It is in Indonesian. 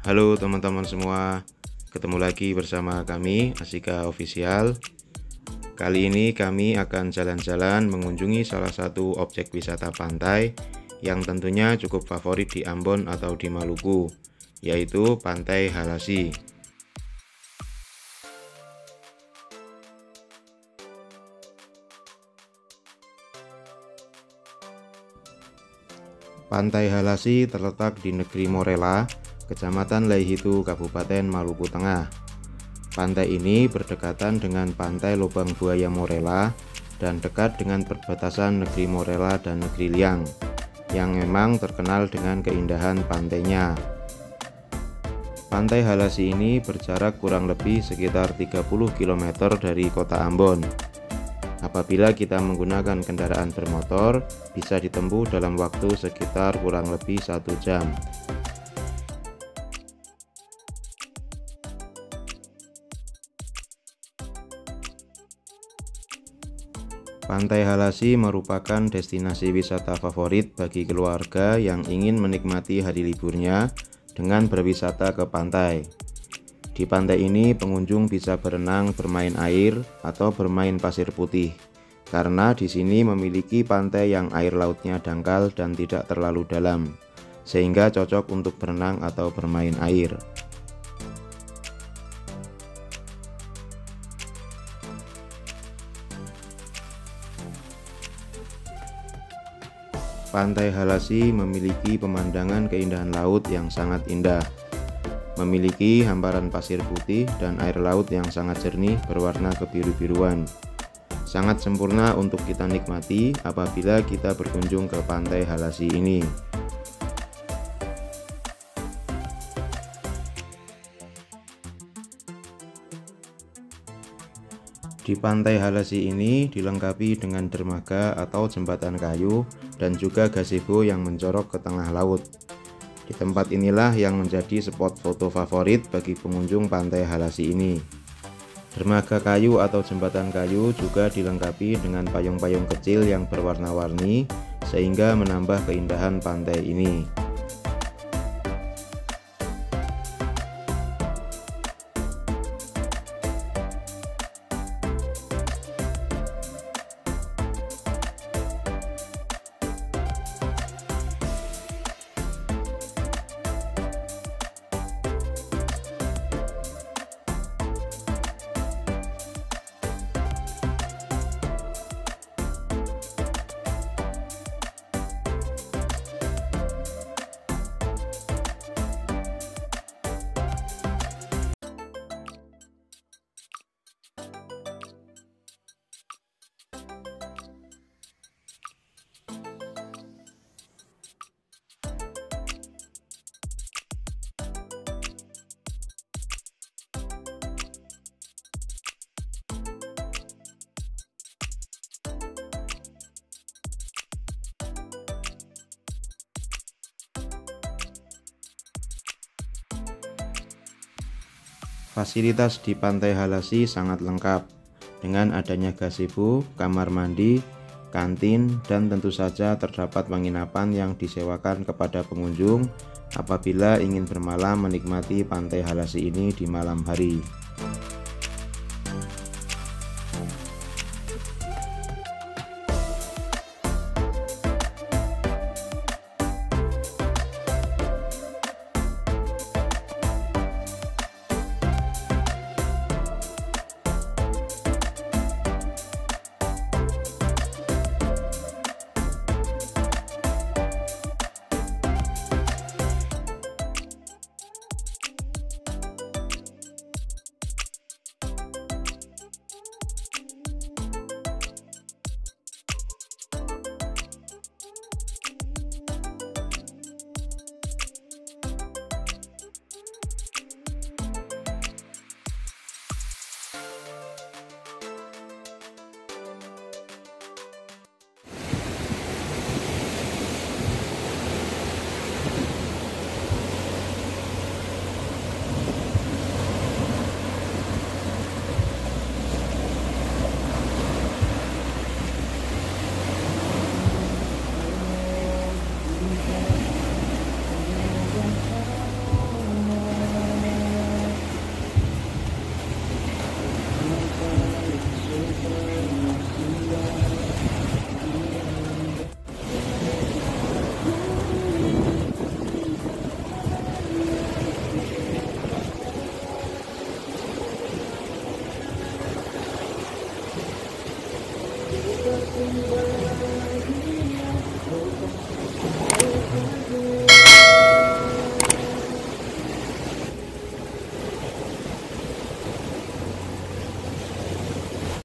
Halo teman-teman semua, ketemu lagi bersama kami Asika Official. Kali ini kami akan jalan-jalan mengunjungi salah satu objek wisata pantai yang tentunya cukup favorit di Ambon atau di Maluku, yaitu Pantai Halasi. Pantai Halasi terletak di Negeri Morela, Kecamatan Laihitu, Kabupaten Maluku Tengah. Pantai ini berdekatan dengan Pantai Lubang Buaya Morela dan dekat dengan perbatasan Negeri Morela dan Negeri Liang, yang memang terkenal dengan keindahan pantainya. Pantai Halasi ini berjarak kurang lebih sekitar 30 km dari kota Ambon. Apabila kita menggunakan kendaraan bermotor, bisa ditempuh dalam waktu sekitar kurang lebih 1 jam. Pantai Halasi merupakan destinasi wisata favorit bagi keluarga yang ingin menikmati hari liburnya dengan berwisata ke pantai. Di pantai ini pengunjung bisa berenang, bermain air, atau bermain pasir putih, karena di sini memiliki pantai yang air lautnya dangkal dan tidak terlalu dalam, sehingga cocok untuk berenang atau bermain air. Pantai Halasi memiliki pemandangan keindahan laut yang sangat indah. Memiliki hamparan pasir putih dan air laut yang sangat jernih berwarna kebiru-biruan. Sangat sempurna untuk kita nikmati apabila kita berkunjung ke Pantai Halasi ini. Di Pantai Halasi ini dilengkapi dengan dermaga atau jembatan kayu dan juga gazebo yang mencorok ke tengah laut. Di tempat inilah yang menjadi spot foto favorit bagi pengunjung Pantai Halasi ini. Dermaga kayu atau jembatan kayu juga dilengkapi dengan payung-payung kecil yang berwarna-warni sehingga menambah keindahan pantai ini. Fasilitas di Pantai Halasi sangat lengkap, dengan adanya gazebo, kamar mandi, kantin, dan tentu saja terdapat penginapan yang disewakan kepada pengunjung apabila ingin bermalam menikmati Pantai Halasi ini di malam hari.